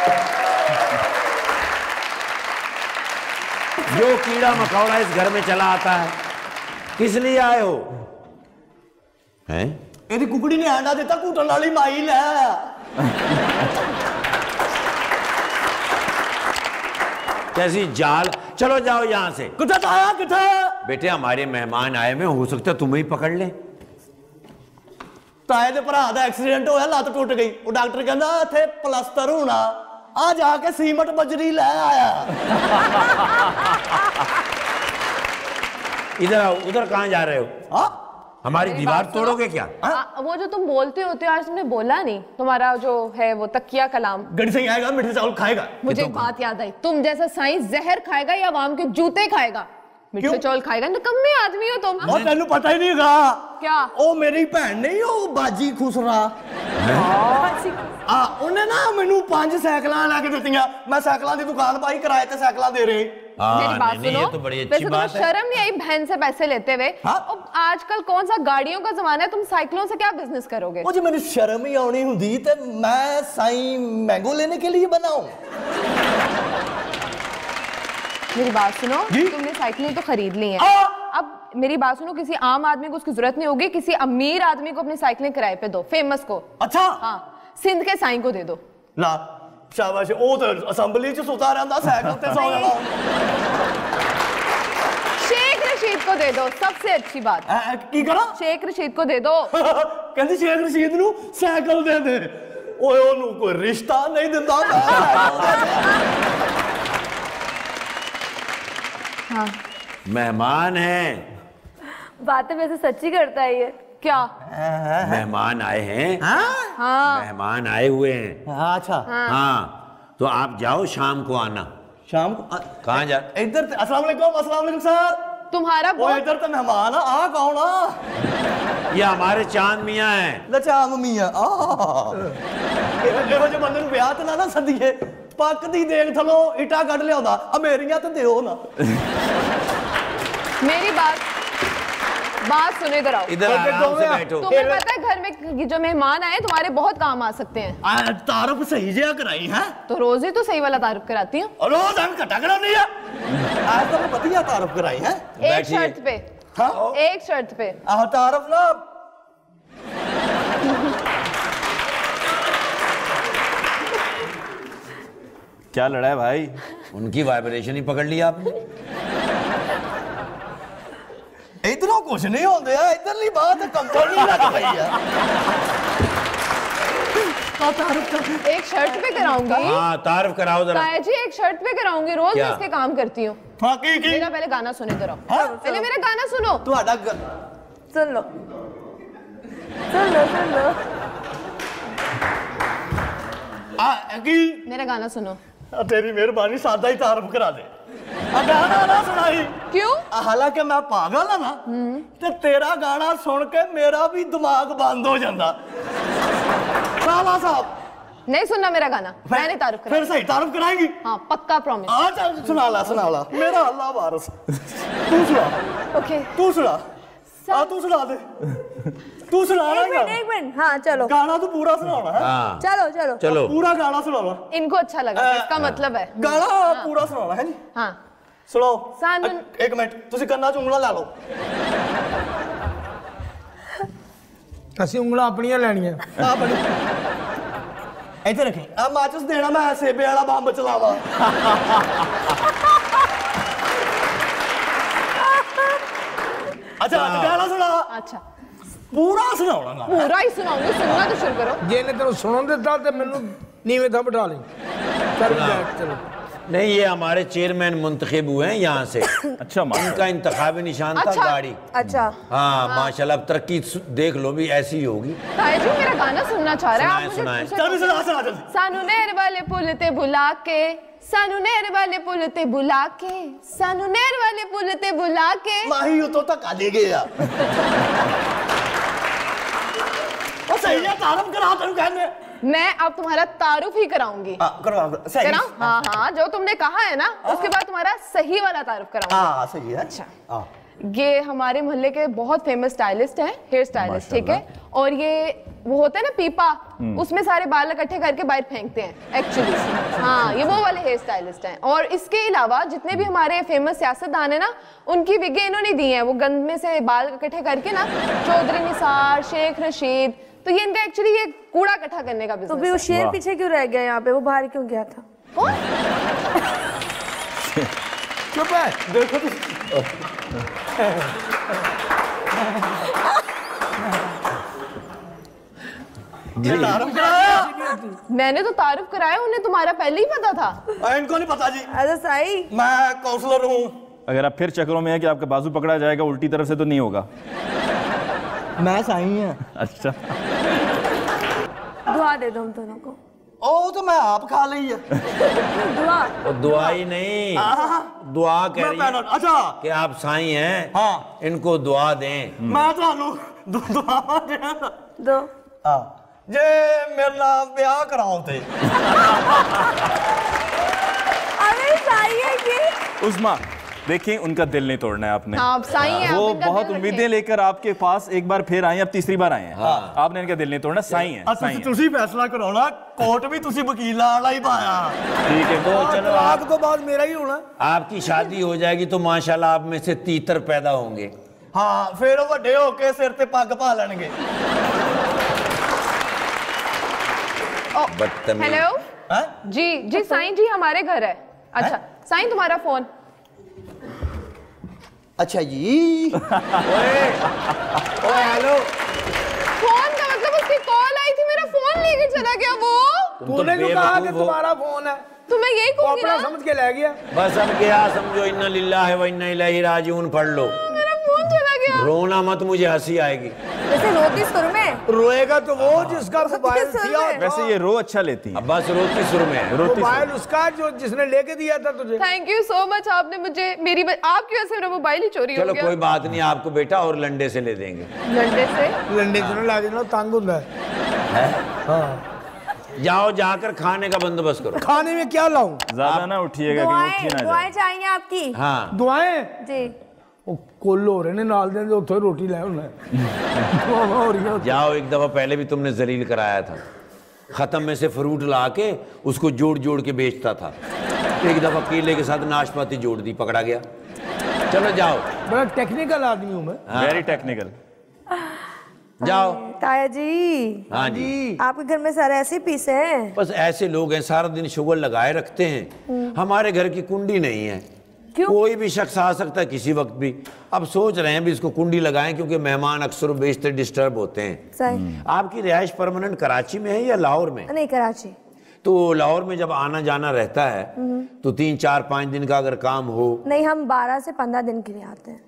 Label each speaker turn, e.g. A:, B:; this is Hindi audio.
A: जो कीड़ा मकोड़ा इस घर में चला आता है, किस लिए आए हो? हैं?
B: यदि कुकड़ी ने अंडा देता कूटन वाली माई ले।
A: कैसी जाल। चलो जाओ यहाँ से।
B: किथे आया किथे?
A: बेटे हमारे मेहमान आए हुए, हो सकता है तुम्हें ही पकड़ ले।
B: ताए दे भरा दा एक्सीडेंट होया, लत टुट गई। वो डॉक्टर कहंदा इथे प्लास्टर होना, आ जाके सीमेंट बजरी ले आया।
A: इधर आओ। उधर कहाँ जा रहे हो?
B: हाँ
A: हमारी दीवार तोड़ोगे क्या?
C: वो जो तुम बोलते होते हो आज तुमने बोला नहीं। तुम्हारा जो है वो तकिया कलाम।
B: गड़ी से आएगा, मीठे चावल खाएगा।
C: मुझे एक बात याद आई, तुम जैसा साईं जहर खाएगा या आवाम के जूते खाएगा? मीठे चावल खाएगा। निकम्मे आदमी हो तुम।
B: वो तेनू पता ही नहीं होगा
C: क्या?
B: ओ मेरी भैन नहीं, ओ बाजी खुसरा। उन्हें ना मैनू 5 साइकिलां लेके दित्तियां। मैं साइकिलां दी दुकान पाई, किराए ते साइकिलां दे रहे।
C: मेरी बात सुनो,
A: ये तो बड़ी अच्छी
C: वैसे
A: बात
C: तुम्हें शर्म नहीं आई बहन से पैसे लेते हुए? आजकल कौन सा गाड़ियों का जमाना है, तुम साइकिलों से क्या बिजनेस करोगे?
B: मुझे मेरी शर्म ही आनी हुंदी ते मैं साईं मैंगो लेने के लिए बनाऊं।
C: मेरी बात सुनो, तुमने साइकिलें तो खरीद ली हैं। अब मेरी बात सुनो, किसी आम आदमी को उसकी जरूरत नहीं होगी, किसी अमीर आदमी को अपनी साइकिलें किराए पे दो, फेमस को।
B: अच्छा
C: हाँ, सिंध के साईं को दे दो।
B: ला शाबाश, ओ तो असेंबली च सुता रहंदा, साइकिल ते सो जाना।
C: शेख रशीद को दे दो, सबसे अच्छी बात।
B: की करा?
C: शेख रशीद को दे दो।
B: कहंदी शेख रशीद नू साइकिल दे दे। ओए ओनू कोई रिश्ता नहीं दिंदा।
C: हाँ
A: मेहमान हैं।
D: बातें वैसे सच्ची करता है ये।
C: क्या?
A: मेहमान आए हैं।
C: हाँ
A: मेहमान आए हुए हैं।
B: अच्छा
A: हाँ तो आप जाओ, शाम को आना।
B: शाम को
A: कहाँ जा?
B: इधर। अस्सलाम वालेकुम सर।
C: तुम्हारा
B: वो इधर तो मेहमान आ कौन आ?
A: ये हमारे चांद मियाँ हैं।
B: चांद मियाँ ਇਹੋ ਜਿਹੇ ਬੰਦੇ ਨੂੰ ਵਿਆਹ ਤੇ ਨਾ ਸੱਦੀਏ। ਪੱਕਦੀ ਦੇਖ ਥਲੋ ਇਟਾ ਕੱਢ ਲਿਆਉਂਦਾ, ਆ ਮੇਰੀਆਂ ਤੇ ਦਿਓ ਨਾ।
C: मेरी बात सुनो, इधर आओ।
A: इधर आराम से बैठो।
C: तुम्हें पता है घर में जो मेहमान आए तुम्हारे बहुत काम आ सकते हैं।
B: तारुफ सही जगह कराई है
C: तो रोज ही तो सही वाला तारुफ कराती हूँ।
B: रोज हम कटा करानी है। आज तो बढ़िया तारुफ कराई है।
C: एक शर्त पे। हाँ? एक शर्त पे।
B: तारुफ ना
E: क्या लड़ा है भाई?
A: उनकी वाइब्रेशन ही पकड़ लिया आपने।
B: इधरों कुछ नहीं होते, इधरली बात कंफर्ट नहीं लग रही है।
C: एक शर्ट पे कराऊंगी।
A: हाँ तारुफ कराओ जरा।
C: ताया जी एक शर्ट पे कराऊंगी, रोज मैं इसके काम करती हूँ।
B: हाँ की
C: मेरा पहले गाना सुनो, इधर आओ। पहले मेरा गाना सुनो।
D: सुन लो सुन लो सुन लो।
C: मेरा गाना सुनो।
B: तेरी मेहरबानी, सादा ही तारुफ करा दे। गाना ना सुनाई।
C: क्यों?
B: हालांकि मैं पागल है ना, ते तेरा गाना सुन के मेरा भी दिमाग बंद हो जाता। साला साहब
C: नहीं सुनना मेरा गाना, मैं नहीं तारुफ
B: फिर सही तारुफ कराएंगी?
C: हाँ पक्का प्रॉमिस।
B: चल सुना ला मेरा अल्लाह वारिस। तू सुना।
C: ओके
B: तू सुना। तू सुना दे। तू सुना।
D: एक मिनट। हाँ चलो,
B: गाना तो पूरा सुनाना है।
A: हाँ
D: चलो चलो
A: चलो
B: पूरा गाना सुनाना।
C: इनको अच्छा लगा, इसका मतलब है
B: गाना पूरा सुनाना है।
C: हाँ
B: सुनो।
C: सानू।
B: एक मिनट, तुसी कन्ना च उंगला ला लो।
F: ਅਸੀਂ ਉਂਗਲਾਂ ਆਪਣੀਆਂ ਲੈਣੀਆਂ।
B: आ बड़ी ਇੱਥੇ ਰੱਖੀ। ਆ ਮਾਚਸ ਦੇਣਾ, ਮੈਂ ਸੇਬੇ ਵਾਲਾ ਬੰਬ ਚਲਾਵਾ। अच्छा गाना सुना।
C: अच्छा
B: पूरा सुनाओ।
C: पूरा ही सुनाऊंगी, सुनना तो शुरू करो।
F: ਜੇ ਨੇ ਤੈਨੂੰ ਸੁਣਨ ਦਿੱਤਾ ਤੇ ਮੈਨੂੰ ਨੀਵੇਂ ਥਾਂ ਬਿਠਾ ਲਈ। ਚੱਲ ਬੈਠ चलो।
A: नहीं, ये हमारे चेयरमैन मुंतखब हुए हैं यहाँ से।
E: अच्छा
A: इनका इंतखाबी निशान था गाड़ी।
D: अच्छा
A: हाँ माशाल्लाह, अब तरक्की देख लो भी ऐसी होगी।
C: ताया जी मेरा गाना सुनना चाह रहा है,
A: सुनाएं।
B: सुना।
C: सानू नेर वाले पुल ते बुला के, सानू नेर वाले पुल ते बुला के, सानू नेर वाले पुल ते बुला के।
B: माही तो धक्का दे गया। ओ सही है, तारुफ करा तेन कहने।
C: मैं अब तुम्हारा तारुफ ही कराऊंगी। कराऊं? हाँ हाँ, जो तुमने कहा है ना, उसके बाद तुम्हारा सही वाला तारुफ कराऊंगी।
B: हाँ सही है।
C: अच्छा ये हमारे मोहल्ले के बहुत फेमस स्टाइलिस्ट हैं, हेयर स्टाइलिस्ट, ठीक है। और ये वो होता है ना पीपा, उसमें सारे बाल इकट्ठे करके बाहर फेंकते हैं एक्चुअली। हाँ, ये वो वाले हेयर स्टाइलिस्ट हैं। और इसके अलावा जितने भी हमारे फेमस सियासतदान है ना, उनकी विगे इन्होंने दी हैं, वो गंद में से बाल इकट्ठे करके ना, चौधरी निसार, शेख रशीद। तो ये इनका एक्चुअली ये कूड़ा इकट्ठा करने का बिजनेस।
D: तो फिर वो शेर पीछे क्यों रह गया यहाँ पे, वो बाहर क्यों गया था?
F: चुप है।
B: देखो तो तारुफ कराया।
C: मैंने तो तारुफ कराया, उन्हें तुम्हारा पहले ही पता था।
B: इनको नहीं पता जी,
D: अच्छा साई,
B: मैं काउंसलर हूँ।
E: अगर आप फिर चक्रों में है कि आपका बाजू पकड़ा जाएगा उल्टी तरफ से तो नहीं होगा।
B: मैं साई है।
E: अच्छा,
D: दुआ दे दो हम दोनों को।
B: ओ तो मैं आप खा ली है।
D: दुआ?
A: वो दुआ ही नहीं, दुआ कह रही है
B: अच्छा
A: कि आप साईं हैं,
B: हाँ
A: इनको दुआ दें।
B: मैं ਤੁਹਾਨੂੰ ਦੁਆਵਾਂ ਦੇਣਾ।
D: दो।
B: ਹਾਂ ਜੇ ਮੇਰੇ ਨਾਲ ਵਿਆਹ ਕਰਾਉ ਤੇ
D: अरे साई है कि
E: उस्मा देखिए, उनका दिल नहीं तोड़ना है आपने।
C: हाँ, आप साईं हैं,
E: वो
C: आप इनका
E: बहुत
C: दिल
E: उम्मीदें
C: रखें।
E: लेकर आपके पास एक बार फिर आए, अब तीसरी बार आए हैं। आपने इनका दिल नहीं तोड़ना, साईं है, साईं है।
B: ਤੁਸੀਂ ਫੈਸਲਾ ਕਰਾਉਣਾ, ਕੋਰਟ ਵੀ ਤੁਸੀਂ ਵਕੀਲਾਂ वाला ही पाया।
E: ठीक है,
A: तो चलो
F: तलाक तो बाद मेरा ही होना।
A: आपकी शादी हो जाएगी तो माशाल्लाह आप में से तीतर पैदा होंगे।
B: ਹਾਂ ਫਿਰ ਉਹ ਵੱਡੇ ਹੋ ਕੇ ਸਿਰ ਤੇ ਪੱਗ ਪਾ ਲੈਣਗੇ।
A: बदतमीज।
C: हेलो
B: हैं?
C: जी जी, साईं जी हमारे घर है। अच्छा साईं, तुम्हारा फोन।
B: अच्छा जी।
A: ओए हेलो,
C: फोन का मतलब उसकी कॉल आई थी, मेरा फोन लेके चला गया वो।
A: तुम तो
F: तूने जो कहा कि
A: बेवकूफ हो।
F: तुम्हारा फोन है,
C: तो मैं यही
F: वो
C: कहूंगी
F: अपना
C: ना,
F: समझ के ले गया।
A: बस अब गया समझो, इन्ना लिल्लाहि व इन्ना इलैहि राजिऊन पढ़ लो।
C: मेरा फोन चला गया।
A: रोना मत, मुझे हंसी आएगी।
D: जैसे रोती सुर में।
F: रोएगा तो वो जिसका मोबाइल दिया था।
E: वैसे ये रो अच्छा लेती हैं।
A: अब बस रोती सुर में है।
E: रोती
F: मोबाइल उसका जो जिसने लेके दिया था तुझे।
C: थैंक यू सो मच, आपने मुझे आपकी वजह से मेरा मोबाइल ही चोरी हो
A: चलो
C: गया।
A: कोई बात नहीं, आपको बेटा और लंडे से ले देंगे।
C: लंडे से?
F: लंडे से ला देना, तंग होता है। हाँ,
A: जाओ जाकर खाने का बंदोबस्त करो।
F: खाने में क्या लाऊं?
E: ज्यादा ना उठिएगा कि
D: दुआएं
E: उठी ना
D: दुआएं
E: जाए।
D: चाहिए आपकी।
A: हाँ
F: दुआएं?
D: जी।
F: वो कोल हो रहे ने नाल दे, उत्थे रोटी ले उन्हें। दुआवां हो रही हैं।
A: जाओ, एक दफा पहले भी तुमने जलील कराया था। खत्म में से फ्रूट ला के उसको जोड़ जोड़ के बेचता था। एक दफा केले के साथ नाशपाती जोड़ दी, पकड़ा गया। चलो जाओ।
F: बड़ा टेक्निकल आदमी हूँ मैं।
E: Very technical.
A: जाओ।
D: ताया जी,
A: हाँ जी,
D: आपके घर में सारे ऐसे पीसे हैं?
A: बस ऐसे लोग हैं, सारा दिन शुगर लगाए रखते हैं। हमारे घर की कुंडी नहीं है।
D: क्यों?
A: कोई भी शख्स आ सकता है किसी वक्त भी। अब सोच रहे हैं भी इसको कुंडी लगाएं, क्योंकि मेहमान अक्सर बेशतर डिस्टर्ब होते हैं।
D: सही।
A: आपकी रिहाइश परमानेंट कराची में है या लाहौर में?
D: नहीं, कराची।
A: तो लाहौर में जब आना जाना रहता है तो 3 4 5 दिन का अगर काम हो।
D: नहीं, हम 12 से 15 दिन के लिए आते हैं।